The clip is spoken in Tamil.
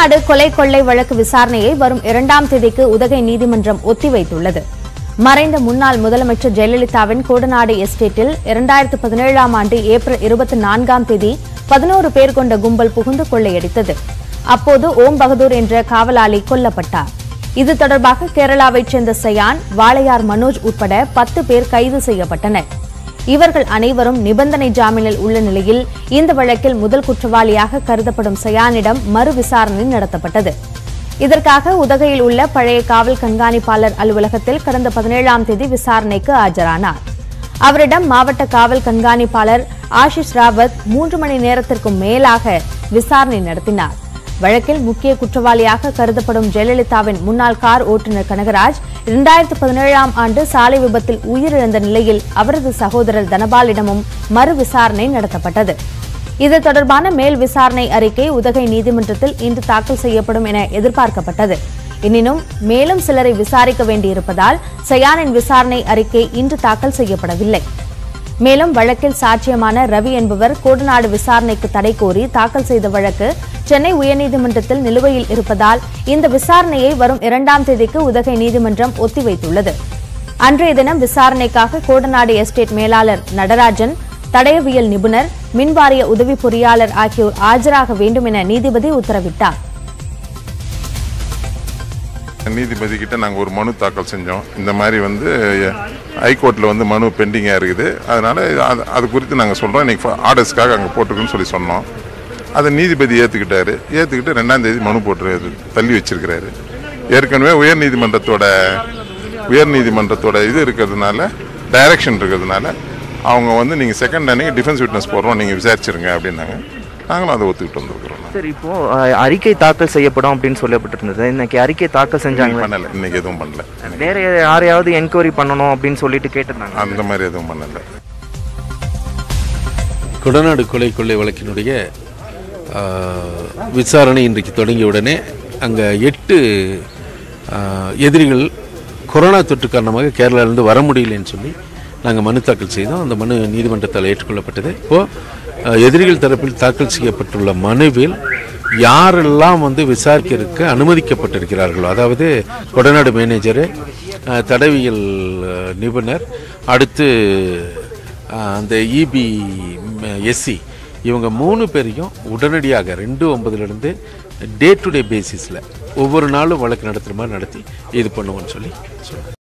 கொடநாடு கொலை கொள்ளை வழக்கு விசாரணையை வரும் 2ஆம் தேதிக்கு உதகை நீதிமன்றம் ஒத்திவைத்துள்ளது. மறைந்த முன்னாள் முதலமைச்சர் ஜெயலலிதாவின் கொடநாடு எஸ்டேட்டில் 2017ஆம் ஆண்டு ஏப்ரல் 24ஆம் தேதி 11 பேர் கொண்ட கும்பல் புகுந்து கொள்ளையடித்தது. அப்போது ஓம் பகதூர் என்ற காவலாளி கொல்லப்பட்டார். இது தொடர்பாக கேரளாவைச் சேர்ந்த சயான், வாளையார் மனோஜ் உட்பட 10 பேர் கைது செய்யப்பட்டனர். இவர்கள் அனைவரும் நிபந்தனை ஜாமீனில் உள்ள நிலையில் இந்த வழக்கில் முதல் குற்றவாளியாக கருதப்படும் சயானிடம் மறு விசாரணை நடத்தப்பட்டது. இதற்காக உதகையில் உள்ள பழைய காவல் கண்காணிப்பாளர் அலுவலகத்தில் கடந்த 17ஆம் தேதி விசாரணைக்கு ஆஜரானார். அவரிடம் மாவட்ட காவல் கண்காணிப்பாளர் ஆஷிஷ் ராவத் 3 மணி நேரத்திற்கும் மேலாக விசாரணை நடத்தினார். வழக்கில் முக்கிய குற்றவாளியாக கருதப்படும் ஜெயலலிதாவின் முன்னாள் கார் ஓட்டுநர் கனகராஜ் 2017ஆம் ஆண்டு சாலை விபத்தில் உயிரிழந்த நிலையில் அவரது சகோதரர் தனபாலிடமும் மறு விசாரணை நடத்தப்பட்டது. இது தொடர்பான மேல் விசாரணை அறிக்கை உதகை நீதிமன்றத்தில் இன்று தாக்கல் செய்யப்படும் என எதிர்பார்க்கப்பட்டது. எனினும் மேலும் சிலரை விசாரிக்க வேண்டியிருப்பதால் சயானின் விசாரணை அறிக்கை இன்று தாக்கல் செய்யப்படவில்லை. மேலும் வழக்கில் சாட்சியமான ரவி என்பவர் கொடநாடு விசாரணைக்கு தடை கோரி தாக்கல் செய்த வழக்கு சென்னை உயர்நீதிமன்றத்தில் நிலுவையில் இருப்பதால் இந்த விசாரணையை வரும் 2ஆம் தேதிக்கு உதகை நீதிமன்றம் ஒத்திவைத்துள்ளது. அன்றைய தினம் விசாரணைக்காக கொடநாடு எஸ்டேட் மேலாளர் நடராஜன், தடயவியல் நிபுணர், மின்வாரிய உதவி பொறியாளர் ஆகியோர் ஆஜராக வேண்டும் என நீதிபதி உத்தரவிட்டார். நீதிபதி கிட்ட நாங்கள் ஒரு மனு தாக்கல் செஞ்சோம். இந்த மாதிரி ஹைகோர்ட்டில் மனு பெண்டிங்காக இருக்குது. அதனால அது குறித்து நாங்கள் சொல்கிறோம், இன்னைக்கு ஆர்டர்ஸ்க்காக அங்கே போட்டுருக்குன்னு சொன்னோம். அதை நீதிபதி ஏற்றுக்கிட்டாரு. ஏற்றுக்கிட்டு 2ஆம் தேதி மனு போட்டு தள்ளி வச்சிருக்கிறாரு. ஏற்கனவே உயர்நீதிமன்றத்தோட இது இருக்கிறதுனால, டைரக்ஷன் இருக்கிறதுனால அவங்க நீங்கள் செகண்ட் அன்னைக்கு டிஃபென்ஸ் விட்னஸ் போடுறோம், நீங்கள் விசாரிச்சிருங்க அப்படின்னாங்க. நாங்களும் அதை ஒத்துக்கிட்டு வந்துருக்கிறோம். சார், இப்போ அறிக்கை தாக்கல் செய்யப்படும் அப்படின்னு சொல்லப்பட்டிருந்தது. இன்னைக்கு அறிக்கை தாக்கல் செஞ்சாங்க? பண்ணல, இன்னைக்கு எதுவும் பண்ணல. வேற யாரையாவது என்கொயரி பண்ணணும் அப்படின்னு சொல்லிட்டு கேட்டிருந்தாங்க. அந்த மாதிரி எதுவும் பண்ணல. கொடநாடு கொலை கொள்ளை வழக்கினுடைய விசாரணை இன்றைக்கு தொடங்கிய உடனே அங்கே 8 எதிரிகள் கொரோனா தொற்று காரணமாக கேரளாவிலிருந்து வர முடியலன்னு சொல்லி நாங்கள் மனு தாக்கல் செய்தோம். அந்த மனு நீதிமன்றத்தால் ஏற்றுக்கொள்ளப்பட்டது. இப்போது எதிரிகள் தரப்பில் தாக்கல் செய்யப்பட்டுள்ள மனுவில் யாரெல்லாம் விசாரிக்கிறதுக்கு அனுமதிக்கப்பட்டிருக்கிறார்களோ, அதாவது கொடநாடு மேனேஜரு, தடவியல் நிபுணர், அடுத்து அந்த இபி எஸ்சி, இவங்க 3 பேரையும் உடனடியாக 2/9 டே டு டே பேசிஸில் ஒவ்வொரு நாளும் வழக்கு நடத்துகிற மாதிரி நடத்தி இது பண்ணுவோன்னு சொல்லி சொல்லுங்கள்.